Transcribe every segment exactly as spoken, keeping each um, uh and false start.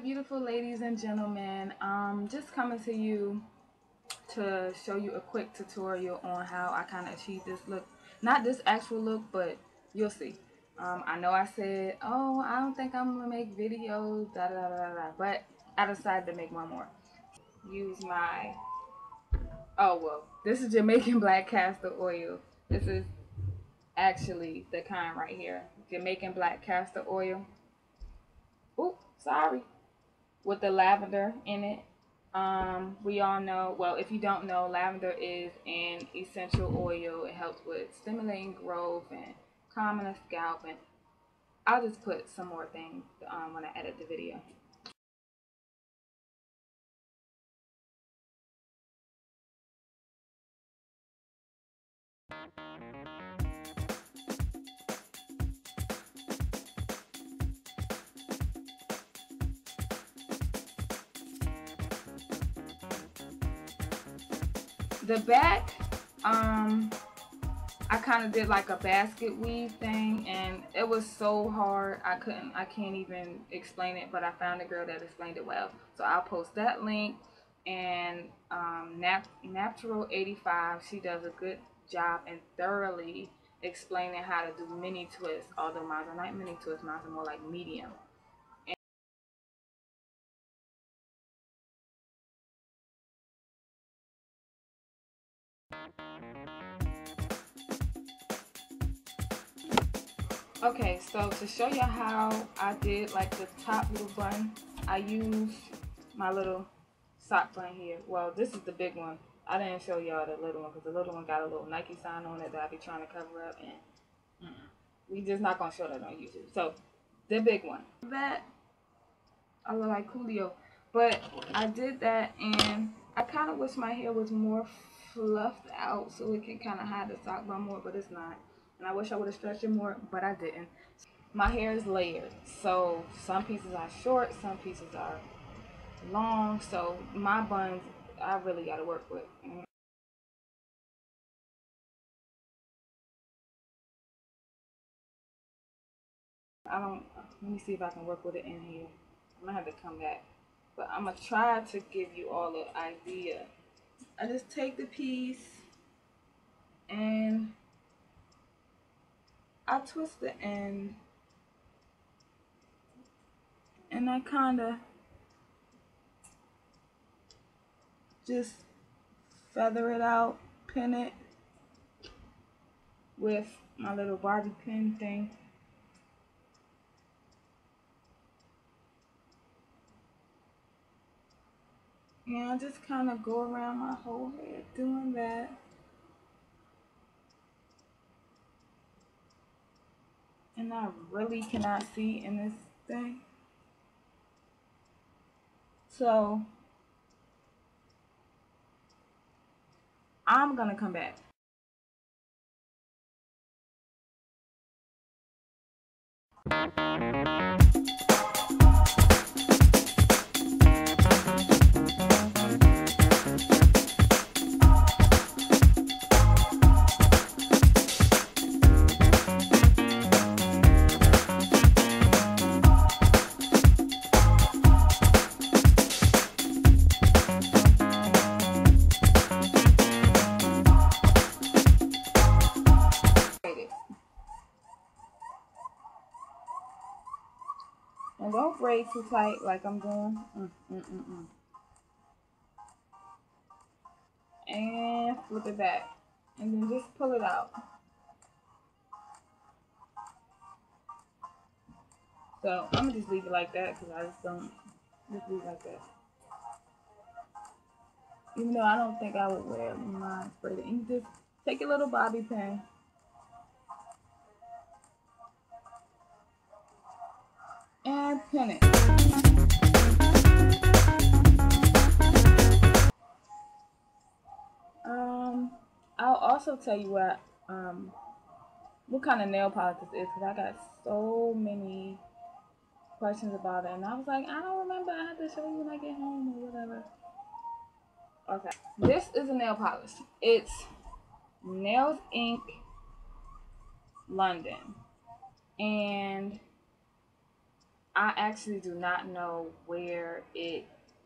beautiful ladies and gentlemen. Um, just coming to you to show you a quick tutorial on how I kind of achieve this look. Not this actual look, but you'll see. Um, I know I said, oh, I don't think I'm gonna make videos, da da da da da, but I decided to make one more. Use my, oh well, this is Jamaican black castor oil. This is actually the kind right here, Jamaican black castor oil. Ooh, sorry. With the lavender in it. Um, we all know, well, if you don't know, lavender is an essential oil. It helps with stimulating growth and calming the scalp. And I'll just put some more things um, when I edit the video. The back, um, I kind of did like a basket weave thing, and it was so hard. I couldn't, I can't even explain it, but I found a girl that explained it well. So I'll post that link. And um, Nat Natural eighty-five, she does a good job and thoroughly explaining how to do mini twists. Although mine are not mini twists, mine are more like medium. Okay, so to show you how I did like the top little bun, I used my little sock bun here. Well, this is the big one. I didn't show y'all the little one because the little one got a little Nike sign on it that I be trying to cover up, and mm, we just not gonna show that on YouTube. So the big one, that I look like Coolio, but I did that, and I kind of wish my hair was more fluffed out so it can kind of hide the sock bun more, but it's not. And I wish I would have stretched it more, but I didn't. My hair is layered, so some pieces are short, some pieces are long, so my buns I really got to work with. I don't, let me see if I can work with it in here. I'm gonna have to come back, but I'm gonna try to give you all the idea. I just take the piece and I twist the end, and I kind of just feather it out, pin it with my little Barbie pin thing. And I just kind of go around my whole head doing that. And I really cannot see in this thing. So I'm gonna come back. And don't braid too tight like I'm doing. Mm, mm, mm, mm. And flip it back. And then just pull it out. So I'm going to just leave it like that because I just don't, just leave it like that. Even though I don't think I would wear mine braided. And you just take your little bobby pin. And pin it. Um, I'll also tell you what um what kind of nail polish this is, because I got so many questions about it, and I was like, I don't remember. I have to show you when I get home or whatever. Okay, this is a nail polish. It's Nails Incorporated. London, and I actually do not know where it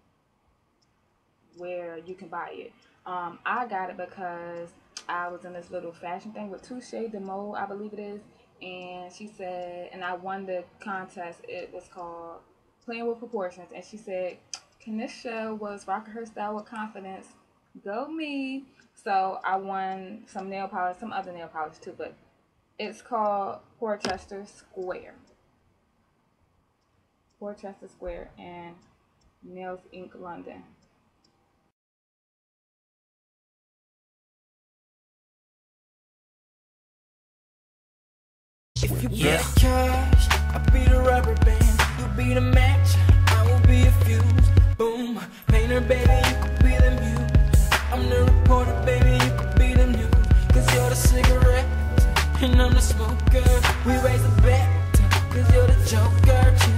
where you can buy it. Um, I got it because I was in this little fashion thing with Touche de Mode, I believe it is, and she said, and I won the contest. It was called Playing with Proportions, and she said, Kanisha was rocking her style with confidence. Go me! So I won some nail polish, some other nail polish too, but it's called Portchester Square. Portchester Square and Nails Incorporated. London. If you yeah. get cash, I'll be the rubber band. You'll be the match, I will be a fuse. Boom, painter baby, you could be the muse. I'm the reporter baby, you could be the news. Cause you're the cigarette, and I'm the smoker. We raise the bet, cause you're the joker.